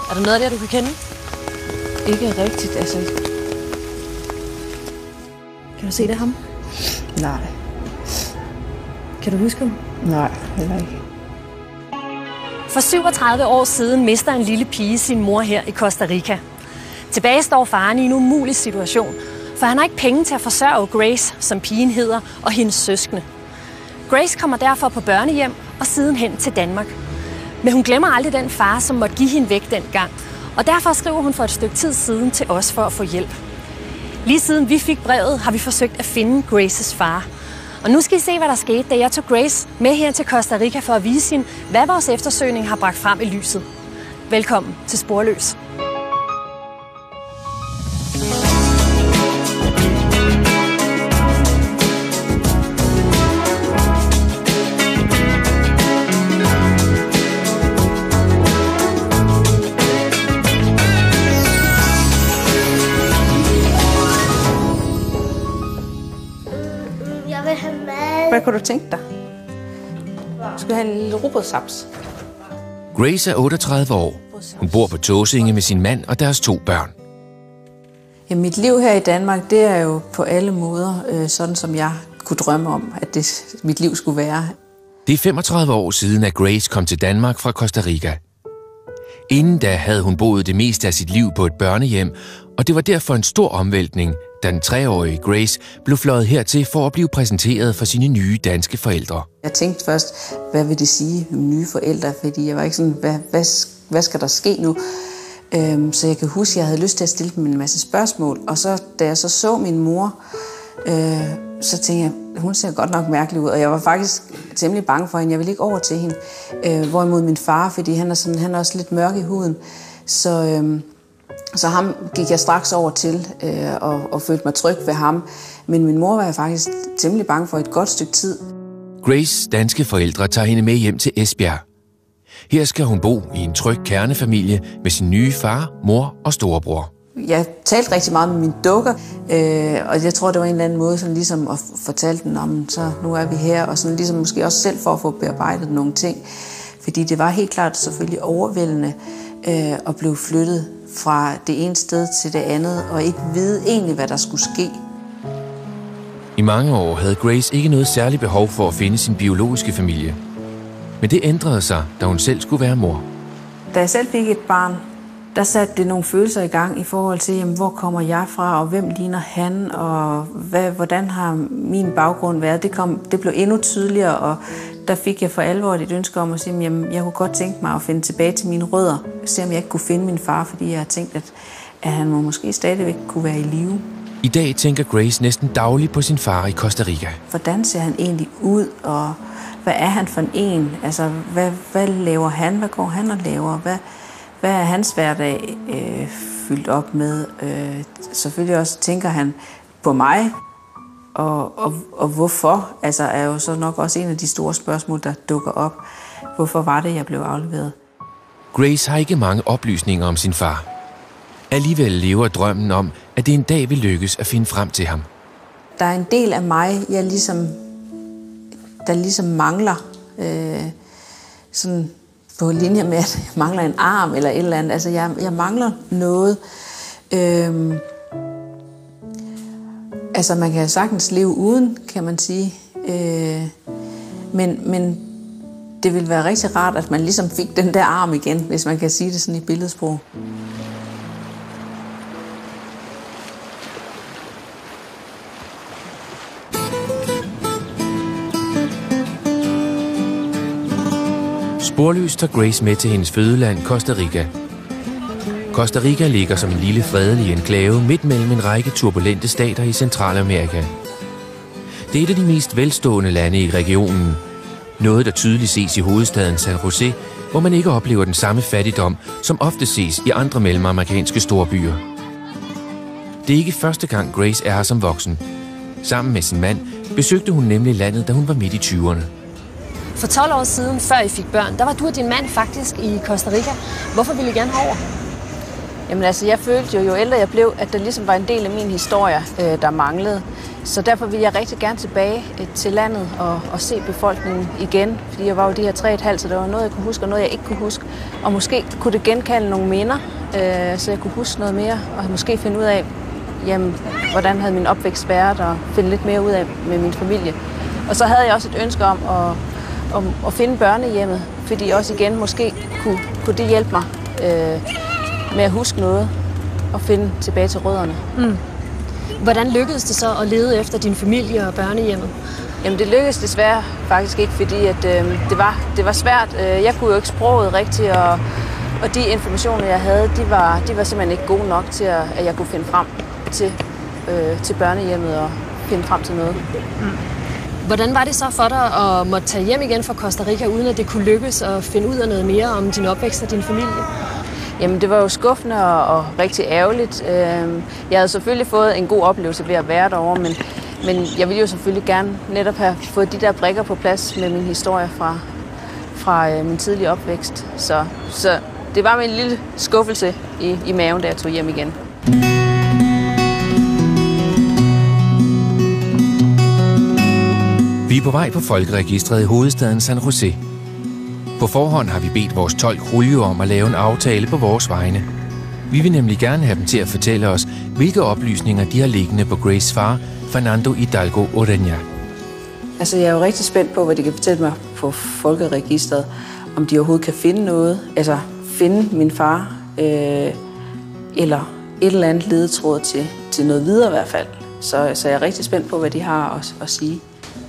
Er der noget af det, du kan kende? Ikke rigtigt, altså. Kan du se det ham? Nej. Kan du huske ham? Nej, heller ikke. For 37 år siden mister en lille pige sin mor her i Costa Rica. Tilbage står faren i en umulig situation, for han har ikke penge til at forsørge Grace, som pigen hedder, og hendes søskende. Grace kommer derfor på børnehjem og sidenhen til Danmark. Men hun glemmer aldrig den far, som måtte give hende væk dengang, og derfor skriver hun for et stykke tid siden til os for at få hjælp. Lige siden vi fik brevet, har vi forsøgt at finde Graces far. Og nu skal I se, hvad der skete, da jeg tog Grace med her til Costa Rica for at vise hende, hvad vores eftersøgning har bragt frem i lyset. Velkommen til Sporløs. Hvad kunne du tænke dig? Du skal have en lille robotsaps. Grace er 38 år. Hun bor på Tåsinge med sin mand og deres 2 børn. Ja, mit liv her i Danmark, det er jo på alle måder sådan, som jeg kunne drømme om, at mit liv skulle være. Det er 35 år siden, at Grace kom til Danmark fra Costa Rica. Inden da havde hun boet det meste af sit liv på et børnehjem, og det var derfor en stor omvæltning, da den 3-årige Grace blev fløjet hertil for at blive præsenteret for sine nye danske forældre. Jeg tænkte først, hvad vil det sige med nye forældre, fordi jeg var ikke sådan, hvad skal der ske nu? Så jeg kan huske, at jeg havde lyst til at stille dem en masse spørgsmål, og så, da jeg så min mor, så tænkte jeg, hun ser godt nok mærkelig ud, og jeg var faktisk temmelig bange for hende. Jeg ville ikke over til hende. Hvorimod min far, fordi han er også lidt mørk i huden, så ham gik jeg straks over til og følte mig tryg ved ham. Men min mor var jeg faktisk temmelig bange for et godt stykke tid. Graces danske forældre tager hende med hjem til Esbjerg. Her skal hun bo i en tryg kernefamilie med sin nye far, mor og storebror. Jeg talte rigtig meget med mine dukker, og jeg tror, det var en eller anden måde sådan ligesom at fortælle dem om, så nu er vi her, og sådan ligesom måske også selv for at få bearbejdet nogle ting. Fordi det var helt klart selvfølgelig overvældende at blive flyttet fra det ene sted til det andet, og ikke vide egentlig, hvad der skulle ske. I mange år havde Grace ikke noget særligt behov for at finde sin biologiske familie. Men det ændrede sig, da hun selv skulle være mor. Da jeg selv fik et barn, der satte det nogle følelser i gang i forhold til, jamen, hvor kommer jeg fra, og hvem ligner han, og hvordan har min baggrund været. Det blev endnu tydeligere, og der fik jeg for alvor et ønske om at sige, jamen, jeg kunne godt tænke mig at finde tilbage til mine rødder, se om jeg ikke kunne finde min far, fordi jeg har tænkt, at han måske stadigvæk kunne være i live. I dag tænker Grace næsten dagligt på sin far i Costa Rica. Hvordan ser han egentlig ud, og hvad er han for en? Altså, hvad laver han? Hvad går han og laver? Hvad er hans hverdag fyldt op med? Selvfølgelig også tænker han på mig, og hvorfor? Altså er jo så nok også en af de store spørgsmål, der dukker op. Hvorfor var det, jeg blev afleveret? Grace har ikke mange oplysninger om sin far. Alligevel lever drømmen om, at det en dag vil lykkes at finde frem til ham. Der er en del af mig, der ligesom mangler, sådan på linje med, at jeg mangler en arm eller et eller andet. Altså, jeg mangler noget. Altså, man kan sagtens leve uden, kan man sige. Men det ville være rigtig rart, at man ligesom fik den der arm igen, hvis man kan sige det sådan i billedsprog. Sporløs tager Grace med til hendes fødeland, Costa Rica. Costa Rica ligger som en lille fredelig enklave midt mellem en række turbulente stater i Centralamerika. Det er et af de mest velstående lande i regionen. Noget, der tydeligt ses i hovedstaden San Jose, hvor man ikke oplever den samme fattigdom, som ofte ses i andre mellemamerikanske storbyer. Det er ikke første gang Grace er her som voksen. Sammen med sin mand besøgte hun nemlig landet, da hun var midt i 20'erne. For 12 år siden, før I fik børn, der var du og din mand faktisk i Costa Rica. Hvorfor ville I gerne over? Jamen altså, jeg følte jo ældre jeg blev, at der ligesom var en del af min historie, der manglede. Så derfor vil jeg rigtig gerne tilbage til landet og se befolkningen igen. Fordi jeg var jo de her 3,5, så der var noget, jeg kunne huske, og noget, jeg ikke kunne huske. Og måske kunne det genkalde nogle minder, så jeg kunne huske noget mere, og måske finde ud af, jamen, hvordan havde min opvækst været, og finde lidt mere ud af med min familie. Og så havde jeg også et ønske om at finde børnehjemmet, fordi også igen måske kunne det hjælpe mig med at huske noget og finde tilbage til rødderne. Mm. Hvordan lykkedes det så at lede efter din familie og børnehjemmet? Jamen det lykkedes desværre faktisk ikke, fordi at, det var svært. Jeg kunne jo ikke sproget rigtigt, og de informationer, jeg havde, de var simpelthen ikke gode nok til, at jeg kunne finde frem til børnehjemmet og finde frem til noget. Mm. Hvordan var det så for dig at måtte tage hjem igen fra Costa Rica, uden at det kunne lykkes at finde ud af noget mere om din opvækst og din familie? Jamen, det var jo skuffende og rigtig ærgerligt. Jeg havde selvfølgelig fået en god oplevelse ved at være derovre, men jeg ville jo selvfølgelig gerne netop have fået de der brikker på plads med min historie fra min tidlige opvækst. Så det var min lille skuffelse i maven, da jeg tog hjem igen. Vi er på vej på folkeregistret i hovedstaden San Jose. På forhånd har vi bedt vores tolk Julio om at lave en aftale på vores vegne. Vi vil nemlig gerne have dem til at fortælle os, hvilke oplysninger de har liggende på Graces far, Fernando Hidalgo Ureña. Altså, jeg er jo rigtig spændt på, hvad de kan fortælle mig på folkeregistret, om de overhovedet kan finde noget, altså finde min far, eller et eller andet ledetråd til noget videre i hvert fald. Så jeg er rigtig spændt på, hvad de har at sige.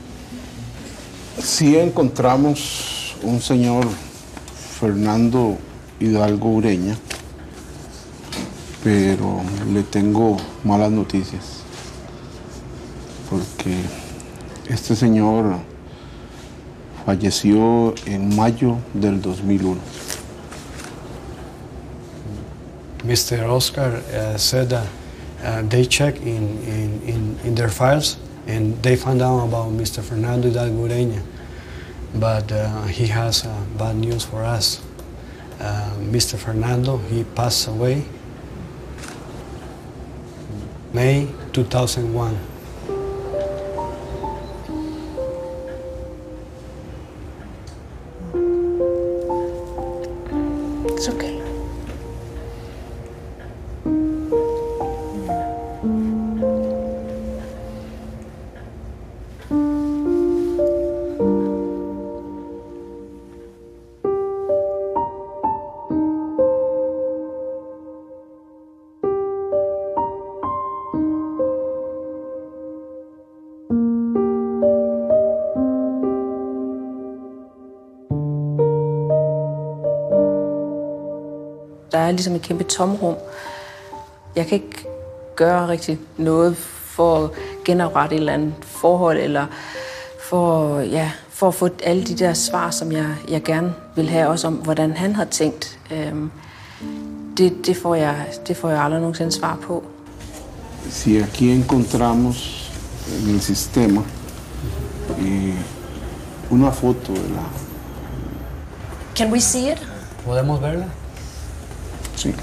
Si encontramos un señor Fernando Hidalgo Ureña, pero le tengo malas noticias, porque este señor falleció en mayo del 2001. Mr. Oscar said that they checked in their files and they found out about Mr. Fernando Hidalgo Ureña. But he has bad news for us. Mr. Fernando, he passed away May 2001. It's okay. Der er ligesom et kæmpe tomrum. Jeg kan ikke gøre rigtig noget for at genoprette et eller andet forhold, eller for at få alle de der svar, som jeg gerne vil have, også om, hvordan han har tænkt. Det får jeg aldrig nogensinde svar på. Si aquí encontramos en el sistema una foto de la... Can we see it? ¿Podemos verla? Sí.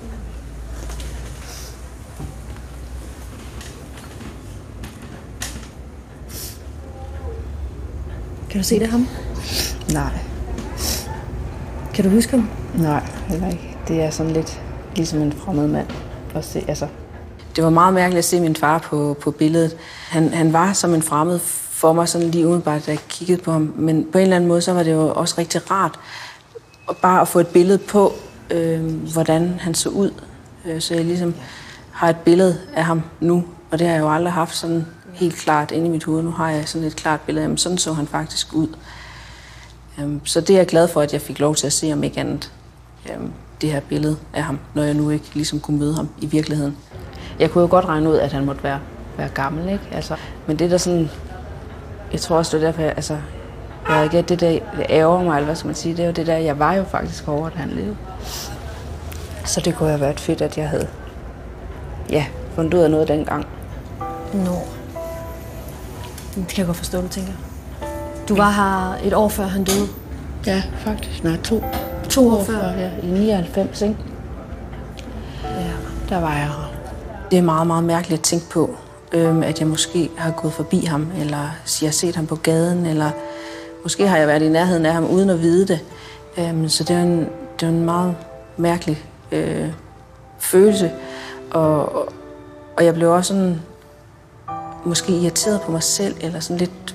Kan du se det ham? Nej. Kan du huske ham? Nej, heller ikke. Det er sådan lidt ligesom en fremmed mand. Altså. Det var meget mærkeligt at se min far på billedet. Han var som en fremmed for mig, sådan lige umiddelbart, da jeg kiggede på ham. Men på en eller anden måde, så var det jo også rigtig rart bare at få et billede på, hvordan han så ud. Så jeg ligesom har et billede af ham nu, og det har jeg jo aldrig haft sådan helt klart inde i mit hoved. Nu har jeg sådan et klart billede af ham. Sådan så han faktisk ud. Så det er jeg glad for, at jeg fik lov til at se, om ikke andet, det her billede af ham, når jeg nu ikke ligesom kunne møde ham i virkeligheden. Jeg kunne jo godt regne ud, at han måtte være gammel, ikke? Altså, men det der sådan, jeg tror også, det er derfor, det der ærger mig, eller hvad skal man sige, det er jo det der, jeg var jo faktisk over, at han levede. Så det kunne have været fedt, at jeg havde, fundet ud af noget dengang. Nå. Det kan jeg godt forstå, du tænker. Du var her et år før han døde. Ja, faktisk. Nej, 2 år før? Ja, i 99, ikke? Ja. Der var jeg her. Det er meget, meget mærkeligt at tænke på, at jeg måske har gået forbi ham, eller jeg har set ham på gaden, eller måske har jeg været i nærheden af ham uden at vide det. Så det er en meget mærkelig følelse, og jeg blev også sådan måske irriteret på mig selv, eller sådan lidt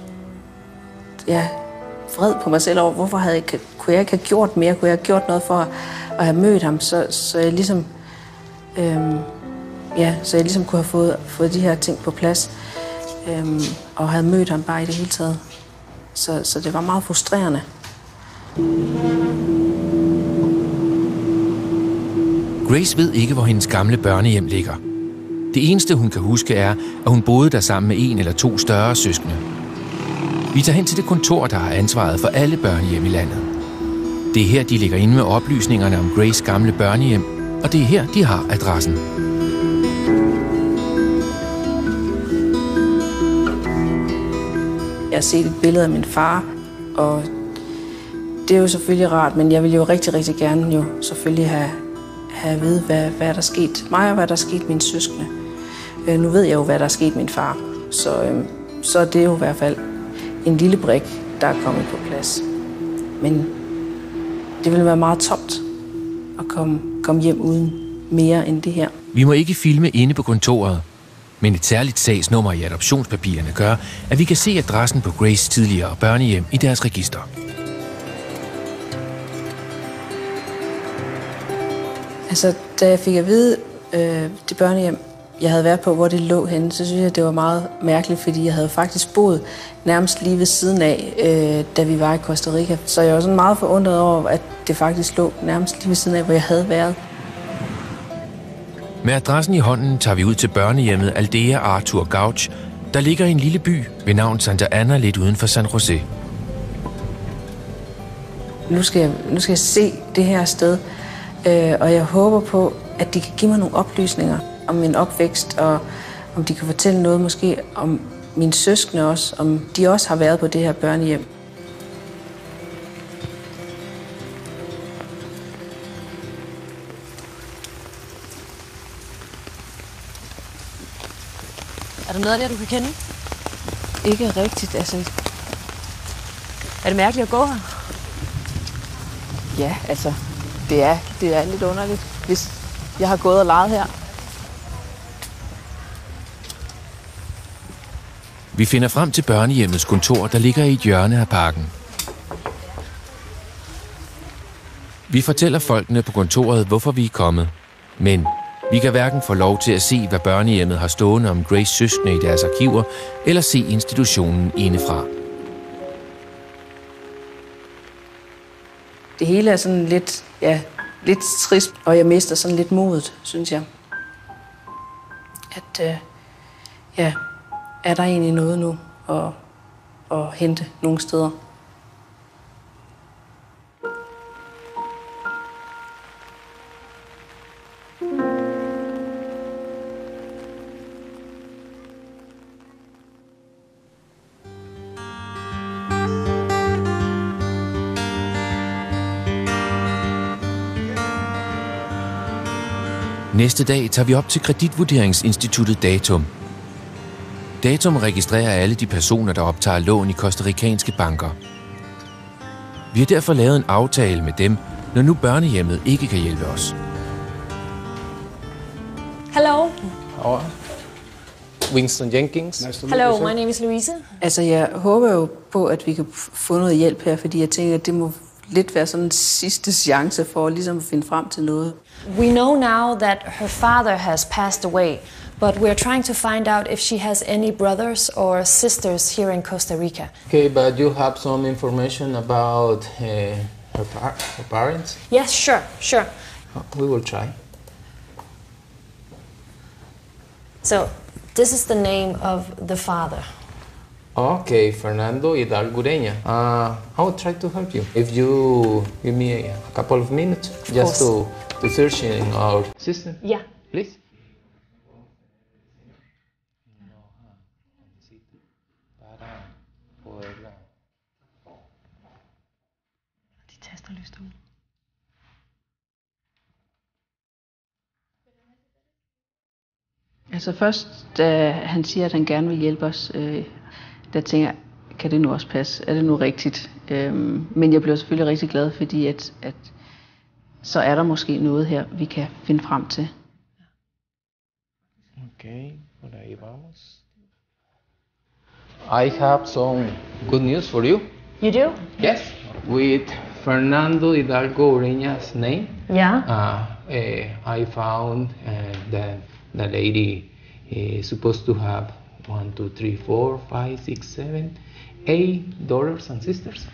vred på mig selv over, hvorfor kunne jeg ikke have gjort mere, kunne jeg have gjort noget for at have mødt ham, så jeg ligesom kunne have fået de her ting på plads, og have mødt ham bare i det hele taget. Så det var meget frustrerende. Grace ved ikke, hvor hendes gamle børnehjem ligger. Det eneste, hun kan huske, er, at hun boede der sammen med 1 eller 2 større søskende. Vi tager hen til det kontor, der har ansvaret for alle børnehjem i landet. Det er her, de ligger inde med oplysningerne om Grace' gamle børnehjem, og det er her, de har adressen. Jeg har set et billede af min far, og det er jo selvfølgelig rart, men jeg vil jo rigtig, rigtig gerne jo selvfølgelig have at vide, hvad der er sket mig, og hvad der er sket mine søskende. Nu ved jeg jo, hvad der er sket min far, så det er jo i hvert fald en lille brik, der er kommet på plads. Men det vil være meget tomt at komme hjem uden mere end det her. Vi må ikke filme inde på kontoret, men et særligt sagsnummer i adoptionspapirerne gør, at vi kan se adressen på Grace' tidligere børnehjem i deres register. Altså, da jeg fik at vide det børnehjem, jeg havde været på, hvor det lå henne, så synes jeg, det var meget mærkeligt, fordi jeg havde faktisk boet nærmest lige ved siden af, da vi var i Costa Rica. Så jeg var sådan meget forundret over, at det faktisk lå nærmest lige ved siden af, hvor jeg havde været. Med adressen i hånden tager vi ud til børnehjemmet Aldea Arthur Gauch, der ligger i en lille by ved navn Santa Ana lidt uden for San Jose. Nu skal jeg se det her sted, og jeg håber på, at de kan give mig nogle oplysninger om min opvækst, og om de kan fortælle noget måske om mine søskende også, om de også har været på det her børnehjem. Er der noget af det, du kan kende? Ikke rigtigt, altså. Er det mærkeligt at gå her? Ja, altså, det er lidt underligt, hvis jeg har gået og leget her. Vi finder frem til børnehjemmets kontor, der ligger i et hjørne af parken. Vi fortæller folkene på kontoret, hvorfor vi er kommet. Men vi kan hverken få lov til at se, hvad børnehjemmet har stående om Grace' søskende i deres arkiver, eller se institutionen indefra. Det hele er sådan lidt trist, og jeg mister sådan lidt modet, synes jeg. At, er der egentlig noget nu at hente nogle steder? Næste dag tager vi op til kreditvurderingsinstituttet Datum. Datum registrerer alle de personer, der optager lån i costaricanske banker. Vi har derfor lavet en aftale med dem, når nu børnehjemmet ikke kan hjælpe os. Hello. Winston Jenkins. Nice to Hello, my name is Louise. Altså, jeg håber jo på, at vi kan få noget hjælp her, fordi jeg tænker, at det må lidt være sådan en sidste chance for ligesom at finde frem til noget. We know now that her father has passed away, but we're trying to find out if she has any brothers or sisters here in Costa Rica. Okay, but you have some information about her parents? Yes, sure. We will try. So, this is the name of the father. Okay, Fernando Hidalgureña. I will try to help you. If you give me a couple of minutes just to search in our system. Yeah. Please. De taster lyst ud. Altså først, da han siger, at han gerne vil hjælpe os, der tænker jeg, kan det nu også passe? Er det nu rigtigt? Men jeg bliver selvfølgelig rigtig glad, fordi at så er der måske noget her, vi kan finde frem til. Okay, por ahí vamos. I have some good news for you. You do? Yes, with Fernando Hidalgo Ureña's name. Yeah. I found that the lady is supposed to have 1, 2, 3, 4, 5, 6, 7, $8 and sisters.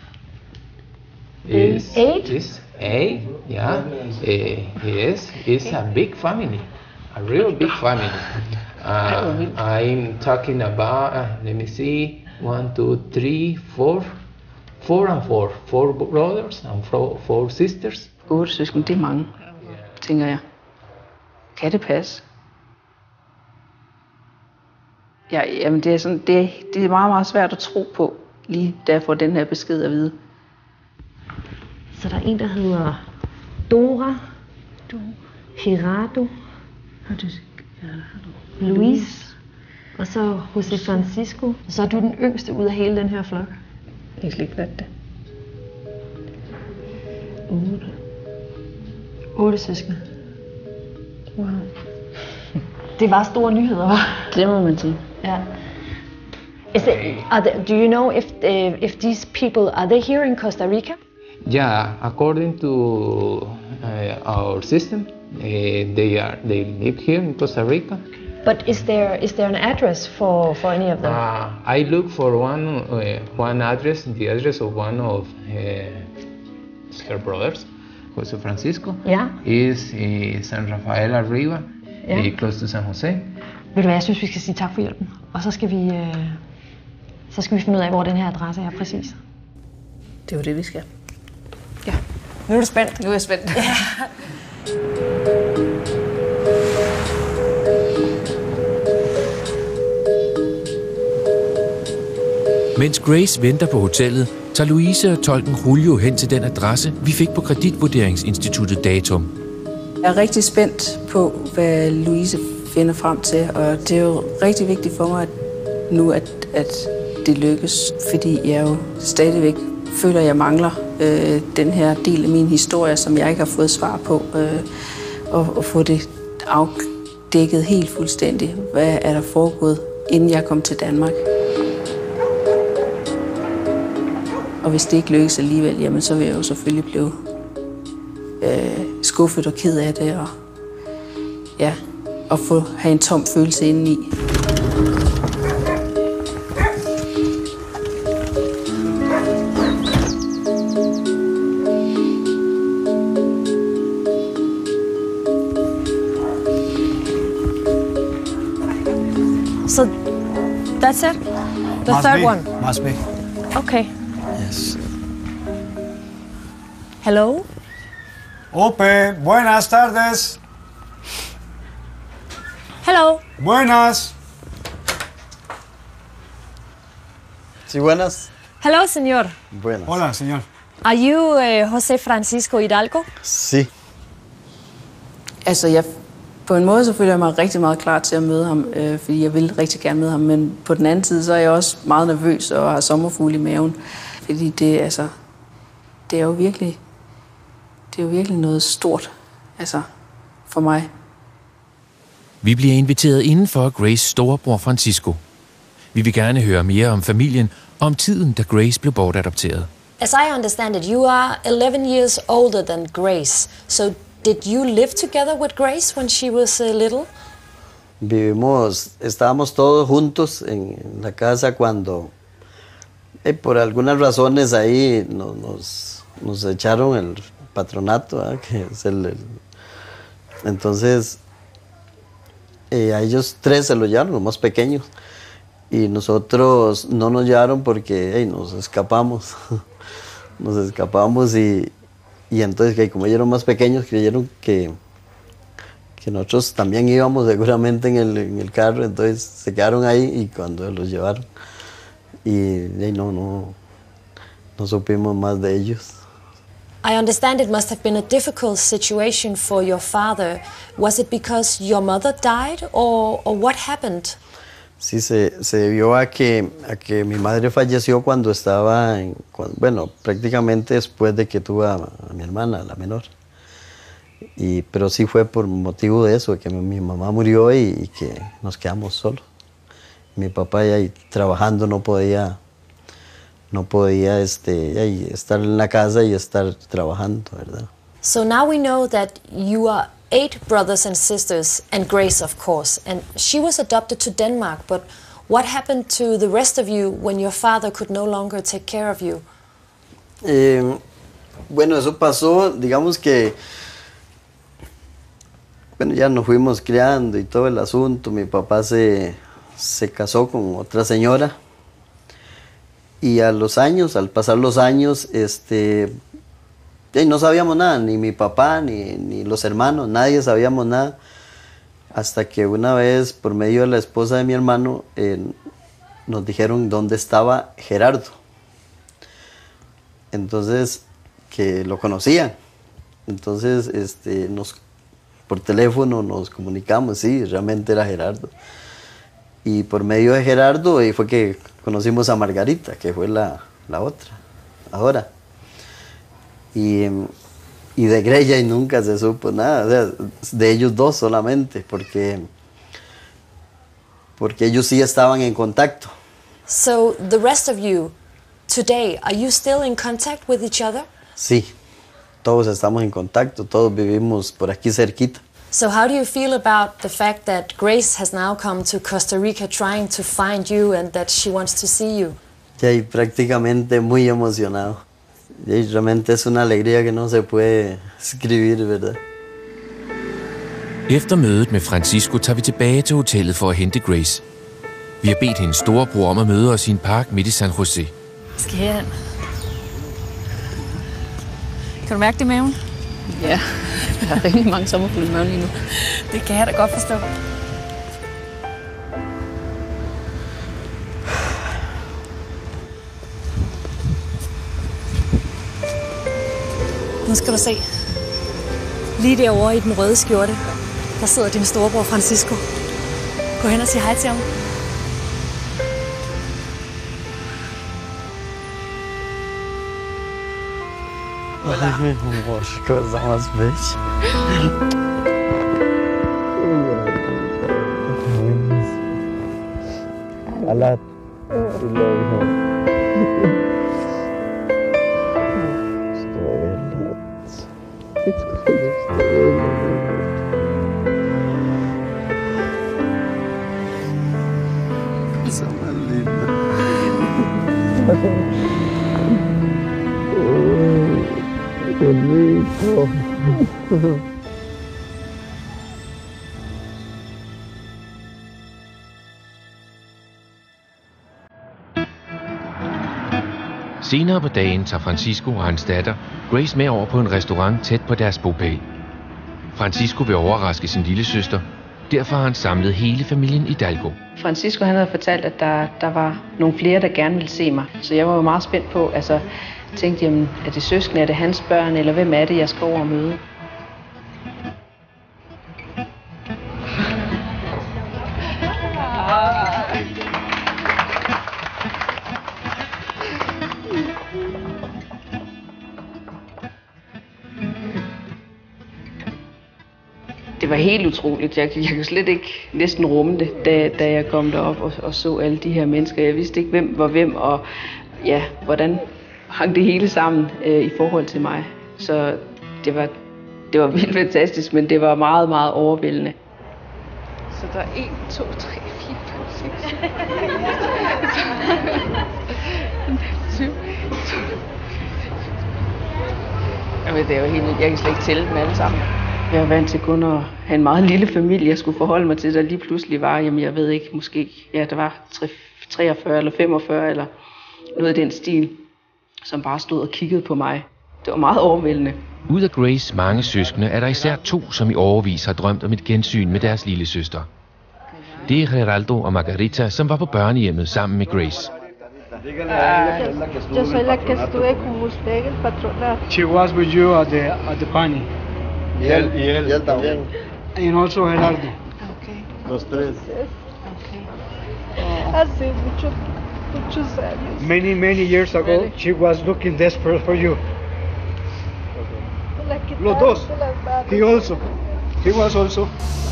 Eight? Is 8, yeah. Yes, it's a big family, a real big family. I'm talking about, let me see, 1, 2, 3, 4, 4 and 4. 4 brothers and 4 sisters. 8 søsken, det er mange, tænker jeg. Kan det passe? Ja, jamen det er sådan, det er meget, meget svært at tro på, lige da jeg får den her besked at vide. Så der er en, der hedder Dora, Gerardo, Luis, og så José Francisco. Og så er du den yngste ud af hele den her flok. Jeg kan slet ikke fatte det. 8 søskende. Wow. Det var store nyheder, hva'? Det må man sige. Ja. Do you know if these people are they here in Costa Rica? Yeah, according to our system, they live here in Costa Rica. But is there an address for any of them? I look for one address, the address of one of her brothers, José Francisco. Yeah. Is San Rafael Arriba, close to San Jose. Ved du hvad, jeg synes, vi skal sige tak for hjælpen. Og så skal vi finde ud af, hvor den her adresse er præcis. Det var det, vi skal. Ja. Nu er du spændt. Nu er jeg spændt. Ja. Mens Grace venter på hotellet, tager Louise og tolken Julio hen til den adresse, vi fik på kreditvurderingsinstituttet Datum. Jeg er rigtig spændt på, hvad Louise finder frem til, og det er jo rigtig vigtigt for mig nu, at det lykkes, fordi jeg jo stadigvæk føler, at jeg mangler den her del af min historie, som jeg ikke har fået svar på, og få det afdækket helt fuldstændigt. Hvad er der foregået, inden jeg kom til Danmark? Og hvis det ikke lykkes alligevel, jamen, så vil jeg jo selvfølgelig blive skuffet og ked af det, og have en tom følelse indeni. So that's it? The third one? Must be. Okay. Yes. Hello? Ope, buenas tardes. Hello? Buenas. Sí, buenas. Hello, señor. Buenas. Hola, señor. Are you José Francisco Hidalgo? Sí. Altså, på en måde så føler jeg mig rigtig meget klar til at møde ham, fordi jeg vil rigtig gerne møde ham, men på den anden side, så er jeg også meget nervøs og har sommerfugle i maven, fordi det er jo virkelig noget stort, altså, for mig. Vi bliver inviteret indenfor af Grace storebror Francisco. Vi vil gerne høre mere om familien og om tiden, da Grace blev bortadopteret. As I understand it, you are 11 years older than Grace. So did you live together with Grace when she was little? Estábamos todos juntos en la casa cuando, por algunas razones ahí nos echaron el patronato, que es entonces a ellos 3 se lo llevaron, los más pequeños, y nosotros no nos llevaron porque nos escapamos. Nos escapamos y entonces que como ellos eran más pequeños creyeron que nosotros también íbamos seguramente en el carro, entonces se quedaron ahí y cuando los llevaron y no supimos más de ellos. I understand it must have been a difficult situation for your father. Was it because your mother died or what happened? Sí, se debió a que mi madre falleció cuando estaba, bueno, prácticamente después de que tuve a mi hermana, la menor. Pero sí fue por motivo de eso, que mi mamá murió y que nos quedamos solos. Mi papá ya trabajando no podía estar en la casa y estar trabajando, ¿verdad? So now we know that you are 8 brothers and sisters, and Grace, of course, and she was adopted to Denmark, but what happened to the rest of you when your father could no longer take care of you? Bueno, eso pasó, digamos que, bueno, ya nos fuimos criando y todo el asunto. Mi papá se casó con otra señora y al pasar los años, no sabíamos nada, ni mi papá, ni los hermanos, nadie sabíamos nada, hasta que una vez, por medio de la esposa de mi hermano, nos dijeron dónde estaba Gerardo. Entonces, que lo conocían. Entonces, por teléfono nos comunicamos, sí, realmente era Gerardo. Y por medio de Gerardo fue que conocimos a Margarita, que fue la otra, ahora. Y de Greya y nunca se supo nada, o sea, de ellos dos solamente, porque ellos sí estaban en contacto. So the rest of you, today, are you still in contact with each other? Sí, todos estamos en contacto, todos vivimos por aquí cerquita. So how do you feel about the fact that Grace has now come to Costa Rica trying to find you and that she wants to see you? Ya, y prácticamente muy emocionado. Y realmente es una alegría que no se puede escribir, ¿verdad? Efter mødet med Francisco tager vi tilbage til hotellet for at hente Grace. Vi har bedt hendes storebror om at møde os i en park midt i San Jose. Skal herhen. Kan du mærke det i maven? Ja, jeg har rigtig mange sommerfugle i maven lige nu. Det kan jeg da godt forstå. Nu skal du se. Lige derovre i den røde skjorte, der sidder din storebror Francisco. Gå hen og sig hej til ham. Coisa mais vez. Alat. Coisa mais linda. Qué rico. Senere på dagen tager Francisco og hans datter Grace med over på en restaurant tæt på deres bopæl. Francisco vil overraske sin lille søster. Derfor har han samlet hele familien i Dalgo. Francisco han havde fortalt, at der var nogle flere, der gerne ville se mig. Så jeg var jo meget spændt på, tænkte, jamen, er det søskende, er det hans børn, eller hvem er det, jeg skal over og møde? Det var helt utroligt. Jeg kunne slet ikke næsten rumme det, da jeg kom derop og så alle de her mennesker. Jeg vidste ikke, hvem var hvem, og ja, hvordan hang det hele sammen i forhold til mig. Så det var vildt fantastisk, men det var meget, meget overvældende. Så der er 1, 2, 3, 4, 5, 6, 7, 7. Jamen, det er jo helt vildt. Jeg kan slet ikke tælle dem alle sammen. Jeg er vant til kun at have en meget lille familie, jeg skulle forholde mig til, der lige pludselig var, jamen jeg ved ikke, måske, ja, der var 43 eller 45 eller noget af den stil, som bare stod og kiggede på mig. Det var meget overvældende. Ud af Grace mange søskende er der især 2, som i årevis har drømt om et gensyn med deres lille søster. Det er Geraldo og Margarita, som var på børnehjemmet sammen med Grace. Yo soy la que estuve con usted en el patronato. She was with you at the PANI. Y él también. And also Gerardo. Okay. Los tres. Okay. Hace muchos años. Many years ago, she was looking desperate for you. La quitaron Los dos. de las manos. He was also.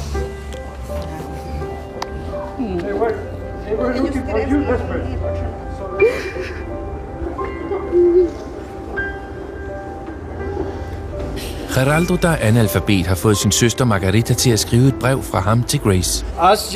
They were looking for you desperate. Geraldo, der er analfabet, har fået sin søster Margarita til at skrive et brev fra ham til Grace. Has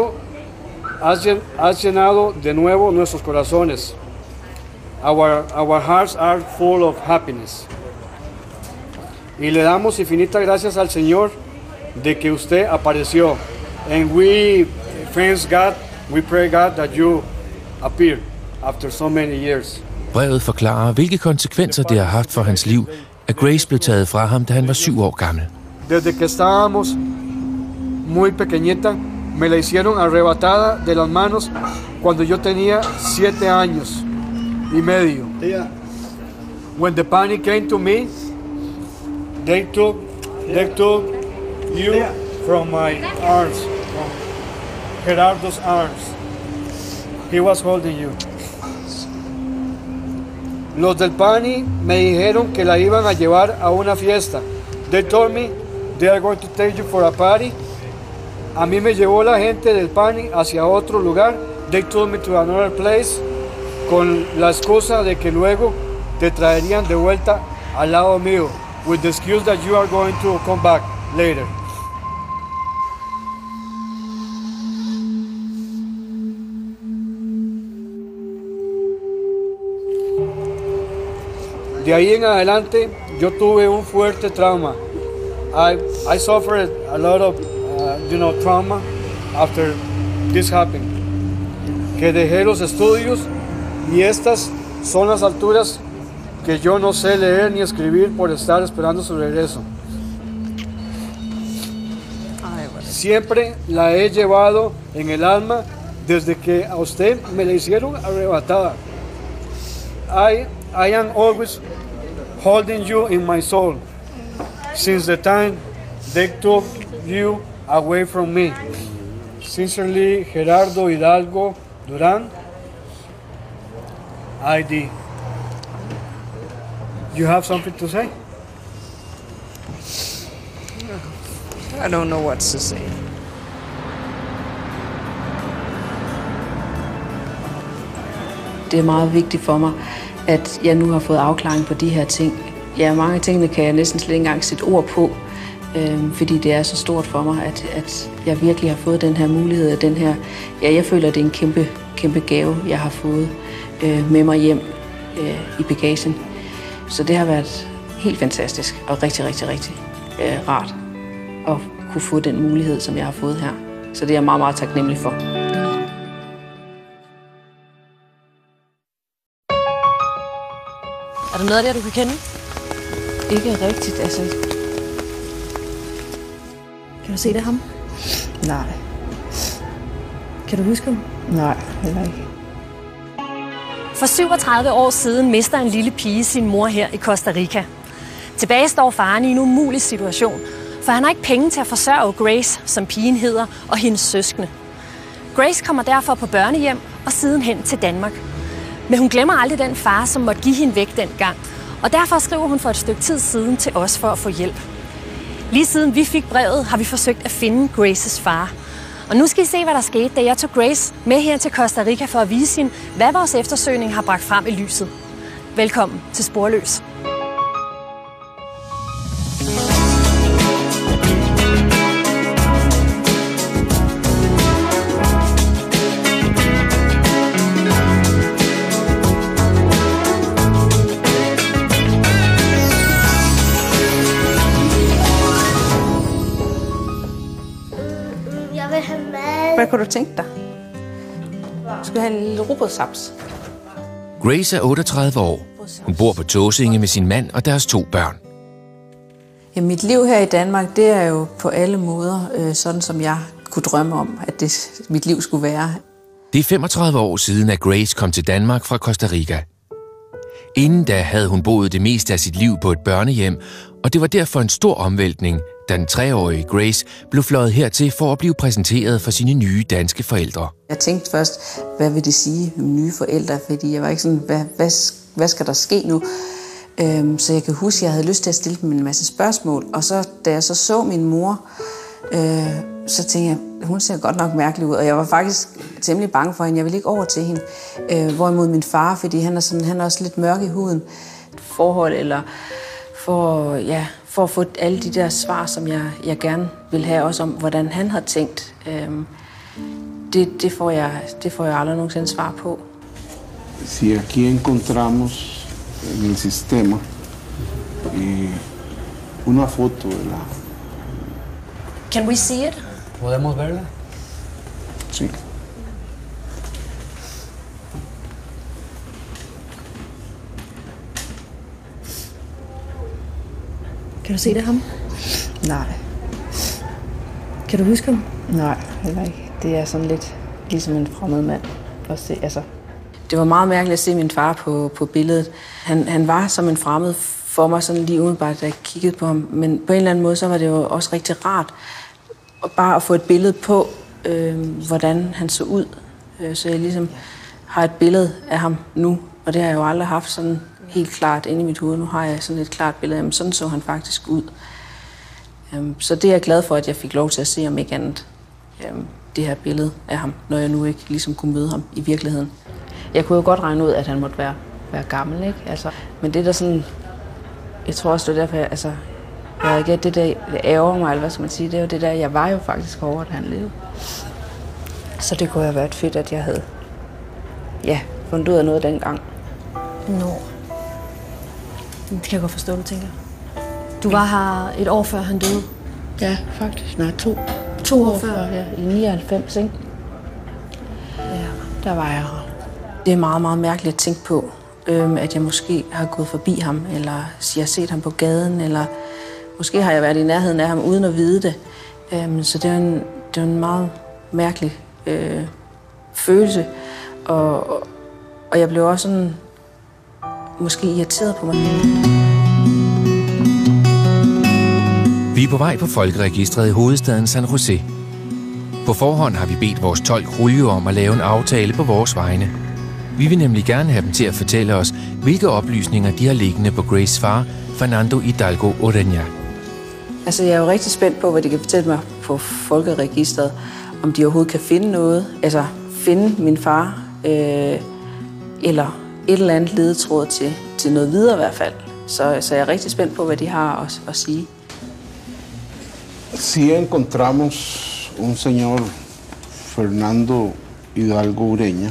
llenado de nuevo nuestros corazones. Our hearts are full of happiness. Y le damos infinitas gracias al Señor de que usted apareció. And we thank God, we pray God that you appear after so many years. Brevet forklarer, hvilke konsekvenser det har haft for hans liv, at Grace blev taget fra ham, da han var 7 år gammel. Desde que estábamos muy pequeñita, me la hicieron arrebatada de las manos cuando yo tenía 7 años y medio. When the panic came to me, they took you from my arms, from Gerardo's arms. He was holding you. Los del PANI me dijeron que la iban a llevar a una fiesta. They told me they are going to take you for a party. A mí me llevó la gente del PANI hacia otro lugar. They told me to another place con la excusa de que luego te traerían de vuelta al lado mío, with the excuse that you are going to come back later. De ahí en adelante yo tuve un fuerte trauma. I suffered a lot of trauma after this happened. Que dejé los estudios y estas son las alturas que yo no sé leer ni escribir por estar esperando su regreso. Siempre la he llevado en el alma desde que a usted me la hicieron arrebatada. I am always holding you in my soul since the time they took you away from me. Sincerely, Gerardo Hidalgo Duran, ID. You have something to say? I don't know what to say. Det er meget vigtigt for mig, at jeg nu har fået afklaring på de her ting. Ja, mange tingene kan jeg næsten slet ikke engang sætte ord på, fordi det er så stort for mig, at jeg virkelig har fået den her mulighed af den her. Ja, jeg føler, at det er en kæmpe gave, jeg har fået med mig hjem i bagagen. Så det har været helt fantastisk og rigtig rart at kunne få den mulighed, som jeg har fået her. Så det er jeg meget taknemmelig for. Er der noget af det, du kan kende? Ikke rigtigt, altså. Kan du se det ham? Nej. Kan du huske ham? Nej, heller ikke. For 37 år siden mister en lille pige sin mor her i Costa Rica. Tilbage står faren i en umulig situation, for han har ikke penge til at forsørge Grace, som pigen hedder, og hendes søskende. Grace kommer derfor på børnehjem og sidenhen til Danmark. Men hun glemmer aldrig den far, som måtte give hende væk dengang, og derfor skriver hun for et stykke tid siden til os for at få hjælp. Lige siden vi fik brevet, har vi forsøgt at finde Graces far. Og nu skal I se, hvad der skete, da jeg tog Grace med her til Costa Rica for at vise hende, hvad vores eftersøgning har bragt frem i lyset. Velkommen til Sporløs. Hvad kunne du tænke dig? Du skal have en lille robotsaps. Grace er 38 år. Hun bor på Tåsinge med sin mand og deres 2 børn. Ja, mit liv her i Danmark, det er jo på alle måder sådan, som jeg kunne drømme om, at mit liv skulle være. Det er 35 år siden, at Grace kom til Danmark fra Costa Rica. Inden da havde hun boet det meste af sit liv på et børnehjem, og det var derfor en stor omvæltning, da den 3-årige Grace blev fløjet hertil for at blive præsenteret for sine nye danske forældre. Jeg tænkte først, hvad vil det sige med nye forældre, fordi jeg var ikke sådan, hvad skal der ske nu? Så jeg kan huske, at jeg havde lyst til at stille dem en masse spørgsmål, og så, da jeg så min mor, så tænkte jeg, hun ser godt nok mærkelig ud, og jeg var faktisk temmelig bange for hende. Jeg ville ikke over til hende. Hvorimod min far, fordi han er også lidt mørk i huden. Forhold eller for at få alle de der svar, som jeg gerne vil have, også om hvordan han har tænkt. Det får jeg aldrig nogensinde svar på. Si aquí encontramos en el sistema una foto de la... Can we see it? ¿Podemos verla? Sí. Kan du se det ham? Nej. Kan du huske ham? Nej, heller ikke. Det er sådan lidt ligesom en fremmed mand at se. Altså. Det var meget mærkeligt at se min far på billedet. Han var som en fremmed for mig, sådan lige umiddelbart, da jeg kiggede på ham. Men på en eller anden måde, så var det jo også rigtig rart bare at få et billede på, hvordan han så ud. Så jeg ligesom har et billede af ham nu, og det har jeg jo aldrig haft sådan helt klart inde i mit hoved. Nu har jeg sådan et klart billede af ham. Sådan så han faktisk ud. Så det er jeg glad for, at jeg fik lov til at se, om ikke andet, det her billede af ham, når jeg nu ikke ligesom kunne møde ham i virkeligheden. Jeg kunne jo godt regne ud, at han måtte være gammel, ikke? Altså, men det der sådan, jeg tror også, det er derfor, jeg havde ikke det der ærger mig, eller hvad skal man sige, det er jo det der, jeg var jo faktisk over, at han levede. Så det kunne have været fedt, at jeg havde, fundet ud af noget dengang. Nå. Det kan jeg godt forstå, du tænker. Du var her et år før han døde? Ja, faktisk. Nej, 2 år før? Ja, i 99, ikke? Ja. Der var jeg her. Det er meget, meget mærkeligt at tænke på, at jeg måske har gået forbi ham, eller jeg har set ham på gaden, eller måske har jeg været i nærheden af ham uden at vide det. Så det er en meget mærkelig følelse, og jeg blev også sådan måske irriteret på mig. Vi er på vej på folkeregistret i hovedstaden San Jose. På forhånd har vi bedt vores tolk Julio om at lave en aftale på vores vegne. Vi vil nemlig gerne have dem til at fortælle os, hvilke oplysninger de har liggende på Graces far, Fernando Hidalgo Ureña. Altså, jeg er jo rigtig spændt på, hvad de kan fortælle mig på folkeregistret, om de overhovedet kan finde noget. Altså, finde min far, eller et eller andet ledetråd til noget videre i hvert fald. Så jeg er rigtig spændt på, hvad de har at sige. Si encontramos un señor Fernando Hidalgo Ureña,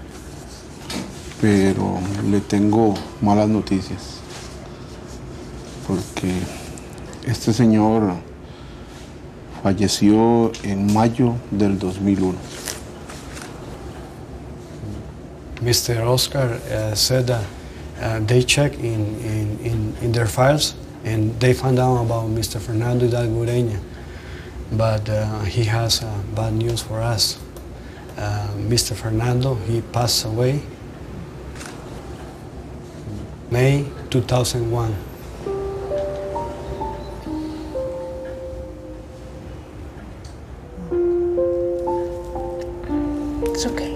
pero le tengo malas noticias, porque este señor falleció en mayo del 2001. Mr. Oscar said that they checked in their files and they found out about Mr. Fernando Hidalgo Ureña, but he has bad news for us. Mr. Fernando, he passed away May 2001. It's okay.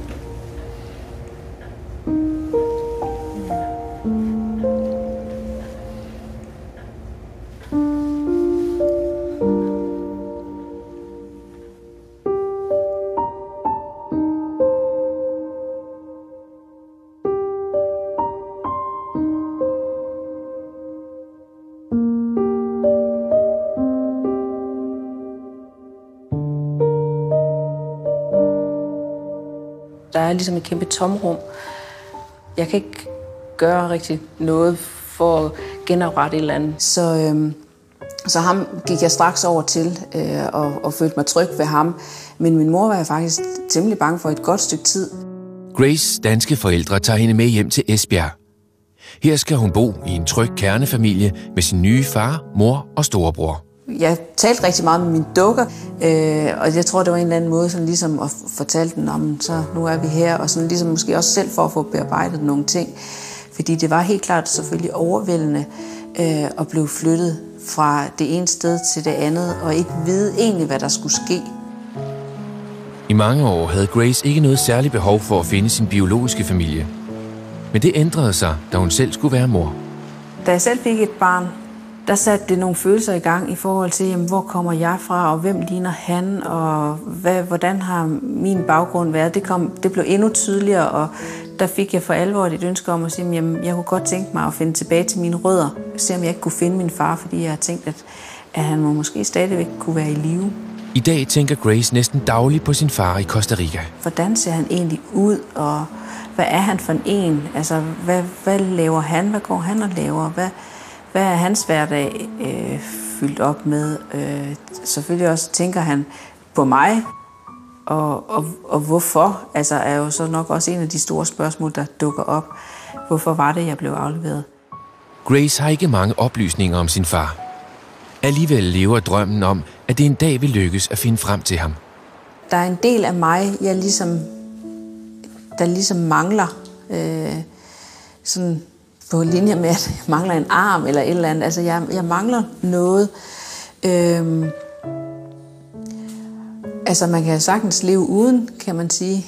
Der er ligesom et kæmpe tomrum. Jeg kan ikke gøre rigtig noget for at genoprette et eller andet. Så ham gik jeg straks over til og følte mig tryg ved ham. Men min mor var jeg faktisk temmelig bange for et godt stykke tid. Graces danske forældre tager hende med hjem til Esbjerg. Her skal hun bo i en tryg kernefamilie med sin nye far, mor og storebror. Jeg talte rigtig meget med mine dukker, og jeg tror, det var en eller anden måde sådan ligesom at fortælle dem om, så nu er vi her, og sådan ligesom måske også selv for at få bearbejdet nogle ting. Fordi det var helt klart selvfølgelig overvældende at blive flyttet fra det ene sted til det andet, og ikke vide egentlig, hvad der skulle ske. I mange år havde Grace ikke noget særligt behov for at finde sin biologiske familie. Men det ændrede sig, da hun selv skulle være mor. Da jeg selv fik et barn, der satte det nogle følelser i gang i forhold til, jamen, hvor kommer jeg fra, og hvem ligner han, og hvordan har min baggrund været. Det blev endnu tydeligere, og der fik jeg for alvor et ønske om at sige, jamen, jeg kunne godt tænke mig at finde tilbage til mine rødder, se om jeg ikke kunne finde min far, fordi jeg har tænkt, at han måske stadigvæk kunne være i live. I dag tænker Grace næsten dagligt på sin far i Costa Rica. Hvordan ser han egentlig ud, og hvad er han for en? Altså, hvad laver han? Hvad går han og laver? Hvad er hans hverdag fyldt op med? Selvfølgelig også tænker han på mig, og hvorfor? Altså er jo så nok også en af de store spørgsmål, der dukker op. Hvorfor var det, jeg blev afleveret? Grace har ikke mange oplysninger om sin far. Alligevel lever drømmen om, at det en dag vil lykkes at finde frem til ham. Der er en del af mig, der ligesom mangler. Sådan på linje med, at jeg mangler en arm eller et eller andet. Altså, jeg mangler noget. Altså, man kan sagtens leve uden, kan man sige.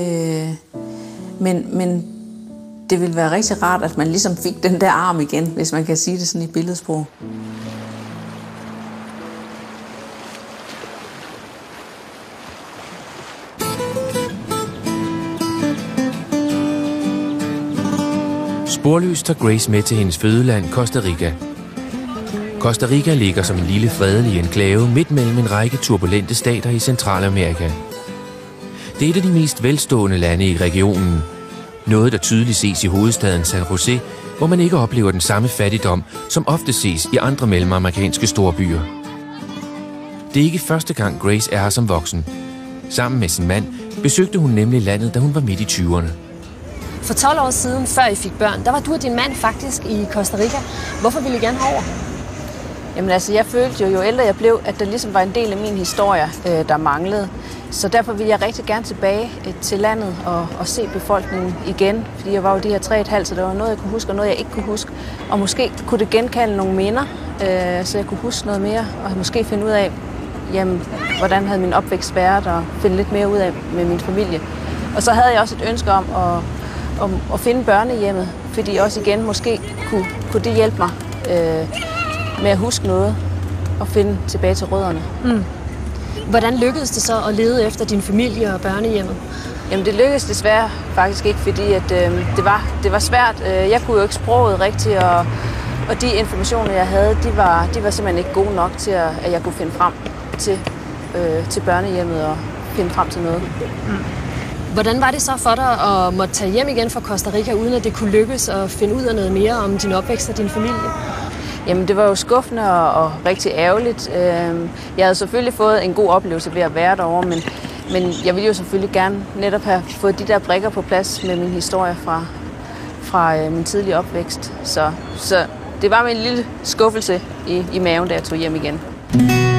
Men det ville være rigtig rart, at man ligesom fik den der arm igen, hvis man kan sige det sådan i billedsprog. Sporløst tager Grace med til hendes fødeland, Costa Rica. Costa Rica ligger som en lille fredelig enklave midt mellem en række turbulente stater i Centralamerika. Det er et af de mest velstående lande i regionen. Noget, der tydeligt ses i hovedstaden San Jose, hvor man ikke oplever den samme fattigdom, som ofte ses i andre mellemamerikanske storbyer. Det er ikke første gang Grace er her som voksen. Sammen med sin mand besøgte hun nemlig landet, da hun var midt i 20'erne. For 12 år siden, før I fik børn, der var du og din mand faktisk i Costa Rica. Hvorfor ville I gerne over? Jamen altså, jeg følte jo ældre jeg blev, at der ligesom var en del af min historie, der manglede. Så derfor ville jeg rigtig gerne tilbage til landet og se befolkningen igen. Fordi jeg var jo de her 3,5, så der var noget, jeg kunne huske, og noget, jeg ikke kunne huske. Og måske kunne det genkalde nogle minder, så jeg kunne huske noget mere, og måske finde ud af, jamen, hvordan havde min opvækst været, og finde lidt mere ud af med min familie. Og så havde jeg også et ønske om at finde børnehjemmet, fordi også igen måske kunne det hjælpe mig med at huske noget og finde tilbage til rødderne. Mm. Hvordan lykkedes det så at lede efter din familie og børnehjemmet? Jamen det lykkedes desværre faktisk ikke, fordi at, det var svært. Jeg kunne jo ikke sproget rigtigt, og de informationer, jeg havde, de var simpelthen ikke gode nok til, at jeg kunne finde frem til børnehjemmet og finde frem til noget. Mm. Hvordan var det så for dig at måtte tage hjem igen fra Costa Rica, uden at det kunne lykkes at finde ud af noget mere om din opvækst og din familie? Jamen, det var jo skuffende og rigtig ærgerligt. Jeg havde selvfølgelig fået en god oplevelse ved at være derovre, men jeg ville jo selvfølgelig gerne netop have fået de der brikker på plads med min historie fra min tidlige opvækst. Så det var med en lille skuffelse i maven, da jeg tog hjem igen.